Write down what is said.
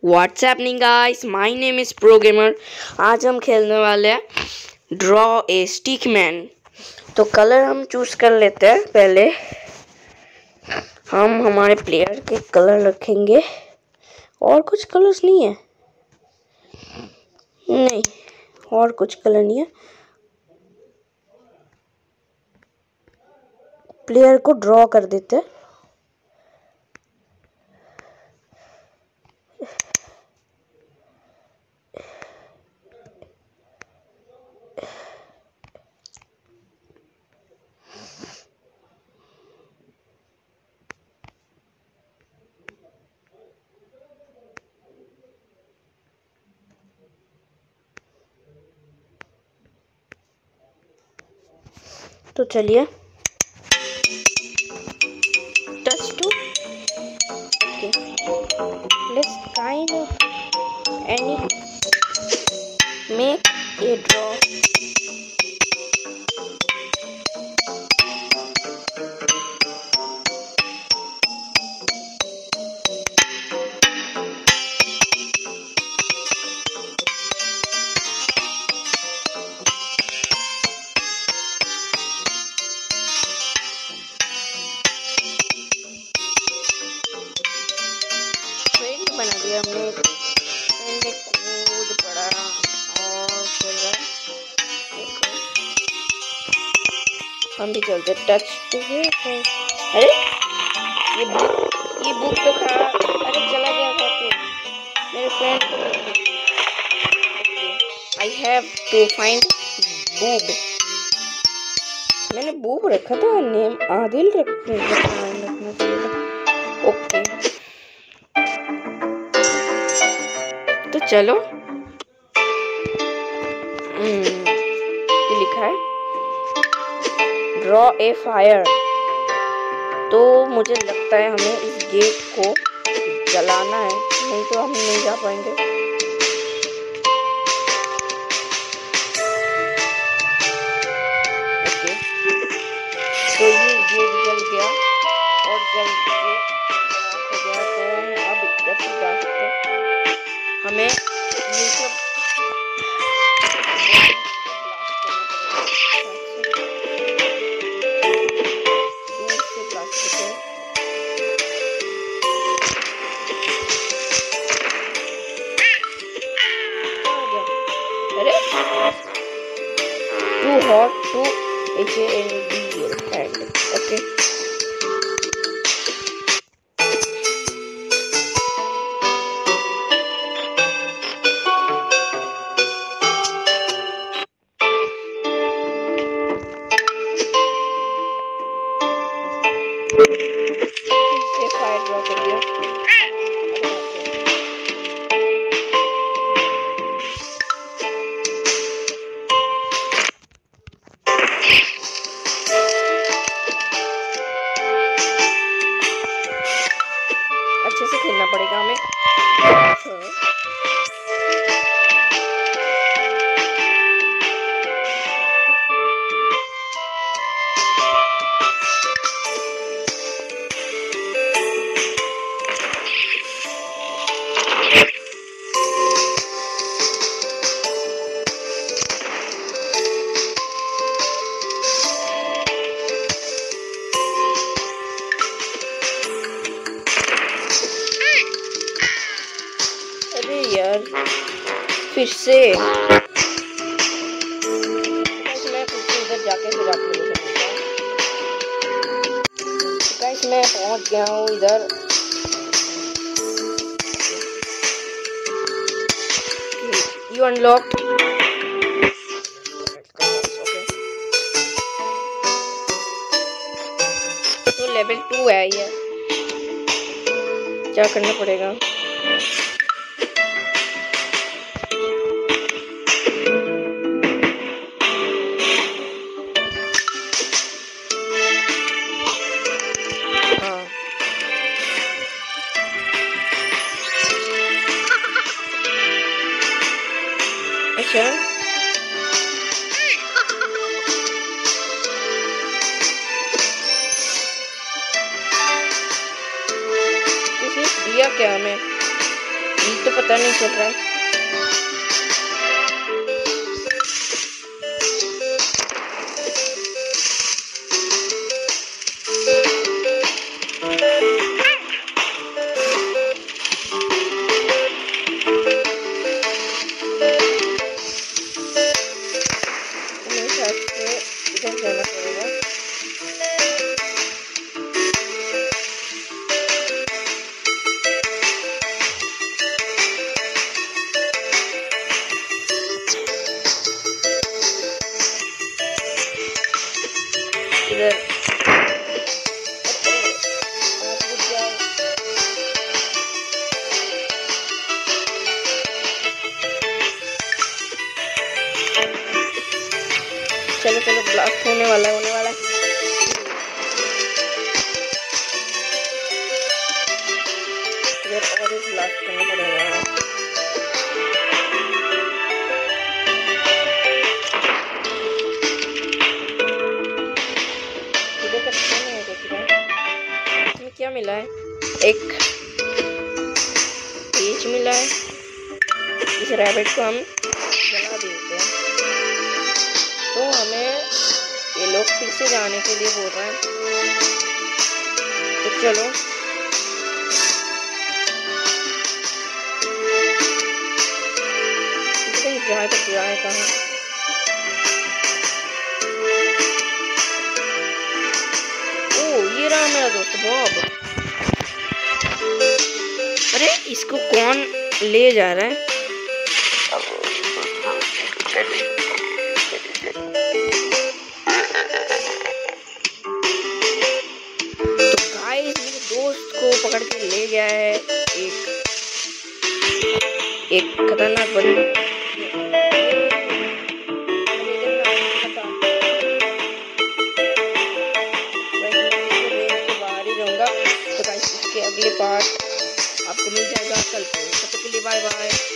What's happening guys, my name is pro gamer. आज हम खेलने वाले हैं ड्रॉ ए स्टिकमैन। तो कलर हम चूज कर लेते हैं। पहले हम हमारे प्लेयर के कलर रखेंगे और कुछ कलर्स नहीं है, नहीं और कुछ कलर नहीं है। प्लेयर को ड्रॉ कर देते हैं। तो चलिए touch to let's kind of any make a draw. बना दिया हमने। कूद पड़ा और फिर हम भी चलते टच टू। अरे ये बुक तो खा, अरे चला गया खाके मेरे फ्रेंड को। I have to find boob. मैंने बूब रखा था, नेम आदिल रखना चाहिए। ओके तो चलो ये लिखा है ड्रॉ ए फायर। तो मुझे लगता है हमें इस गेट को जलाना है, नहीं तो हम नहीं जा पाएंगे। ओके तो ये गेट जल गया और जल के हो गया। तो हम अब इधर से जा सकते हैं। हमें ये सब दूर से ब्लास्ट करते हैं। अरे too hot to HAND। Okay fire draw कर दिया। अच्छे से खेलना पड़ेगा हमें। यार फिर से मैं फिर से इधर जाके फिर आप लोगों से मिलता हूँ। गाइस मैं पहुंच गया हूँ इधर। You unlocked. तो लेवल 2 है ये। क्या करना पड़ेगा? अच्छा किसी दिया क्या हमें? ये तो पता नहीं चल रहा है। मेरे हिसाब से इधर जाना पड़ेगा। इधर चलो चलो, ब्लास्ट होने वाला है, होने वाला है। इधर और एक ब्लास्ट करना पड़ेगा। इधर तक नहीं है कुछ का। इसमें क्या मिला है? एक पेज मिला है। इस रैबिट को हम जला देते हैं। तो हमें ये लोग फिर से जाने के लिए बोल रहे हैं, तो चलो जाए तो जाए कहाँ। ओ ये रहा मेरा दोस्त बॉब। अरे इसको कौन ले जा रहा है? दोस्त को पकड़ के ले गया है एक खतरनाक बंदा। बाहर ही रहूंगा। तो गाइस इसके अगले पार्ट आपको मिल जाएगा कल को। तब तक के लिए बाय बाय।